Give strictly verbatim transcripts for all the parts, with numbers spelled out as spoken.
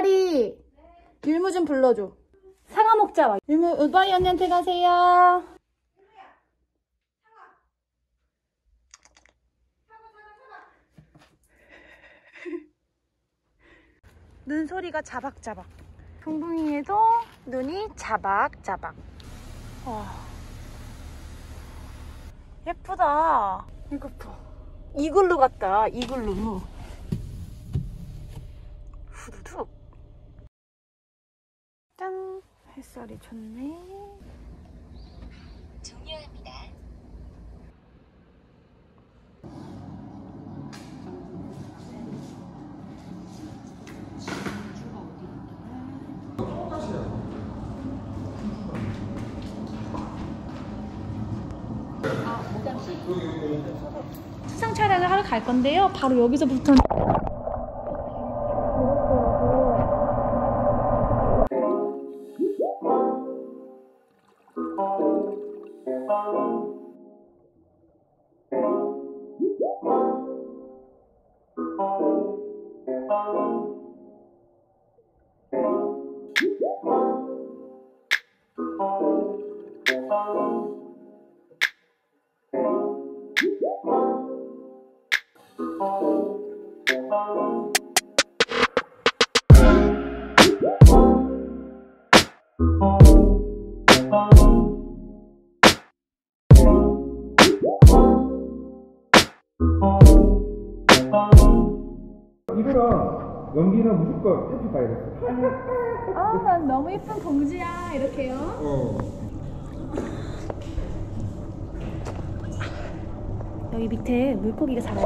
은발이 율무 좀 불러줘. 상아 먹자. 와. 율무, 은발이 언니한테 가세요. 눈 소리가 자박자박. 붕붕이에도 눈이 자박자박. 와. 예쁘다. 이거 봐. 이글루 같다. 이글루. 후두둑. 짠. 햇살이 좋네. 종료합니다. 수상 촬영을 하러 갈 건데요. 바로 여기서부터 이거랑 연기는 무조건 이렇게 봐야겠어. 아, 난 너무 예쁜 봉지야. 이렇게요. 어. 여기 밑에 물고기가 살아요.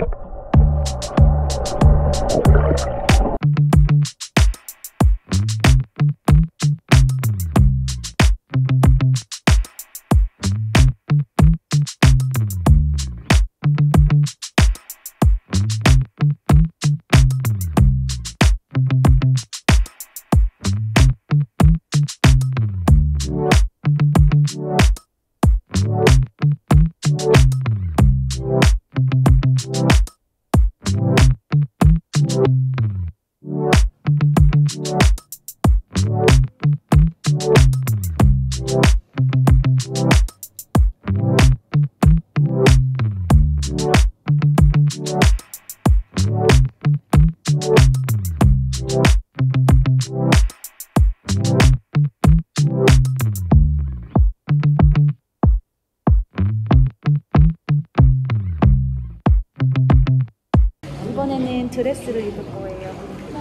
이번에는 드레스를 입을 거예요.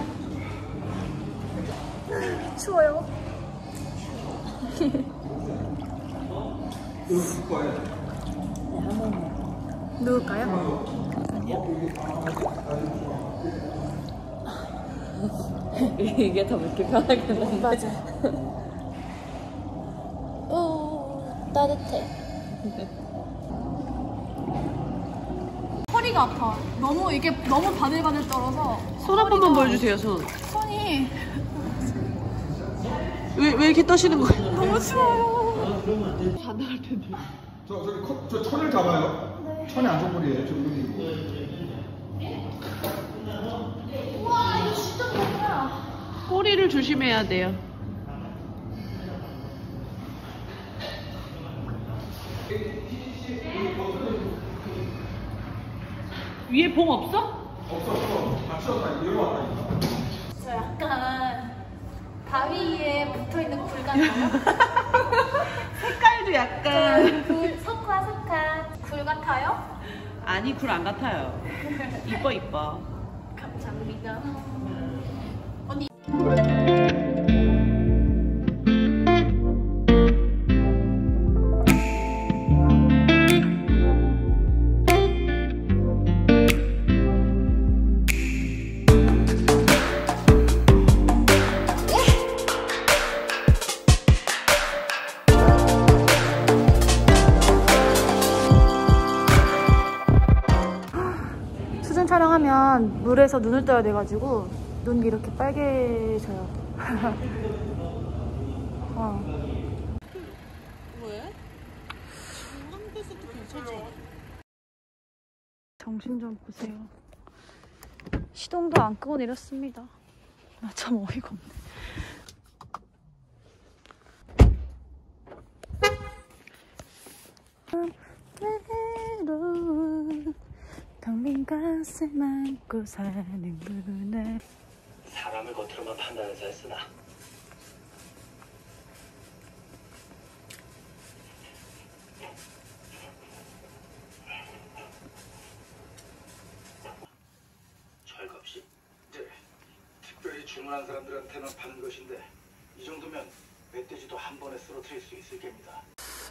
추워요. 누울까요? 이게 더 이렇게 편하겠네. 맞아. 오, 따뜻해. 허리가 아파. 너무 이게 너무 바들바들 떨어서. 손 한 번만 보여주세요, 손. 손이 왜, 왜 이렇게 떠시는 거예요? 너무 추워요. 다 나갈 텐데. 저 저기 컵, 저 천을 잡아요. 네. 천이 안전거리예요. 지금. 우와, 이거 진짜 뭐야? 꼬리를 조심해야 돼요. 위에 봉 없어? 없어 없어. 다 치웠다. 이러고 왔다니까. 저 약간 바위 위에 붙어있는 굴 같나요? 색깔도 약간. 굴, 석화 석화 굴 같아요? 아니, 굴 안 같아요. 이뻐, 이뻐. 감사합니다. 언니. 수중 촬영하면 물에서 눈을 떠야 돼가지고 눈이 이렇게 빨개져요. 어. 왜? 한 개씩도 괜찮지? 정신 좀 보세요. 시동도 안 끄고 내렸습니다. 나 참 어이가 없네. 외로운 텅빈 가슴 안고 사는구나. 사람을 겉으로만 판단해서 했으나 철겁시? 네. 특별히 주문한 사람들한테는 파는 것인데 이 정도면 멧돼지도 한 번에 쓰러뜨릴 수 있을 겁니다.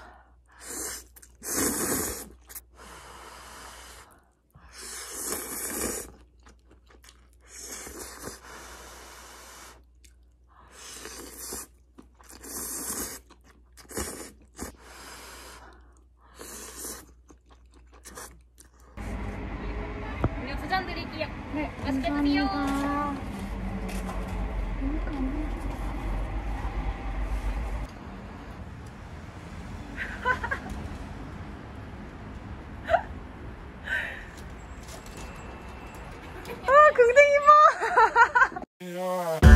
음료 두 잔 드릴게요. 네, 맛있게 감사합니다. 아, 긍댕이 봐!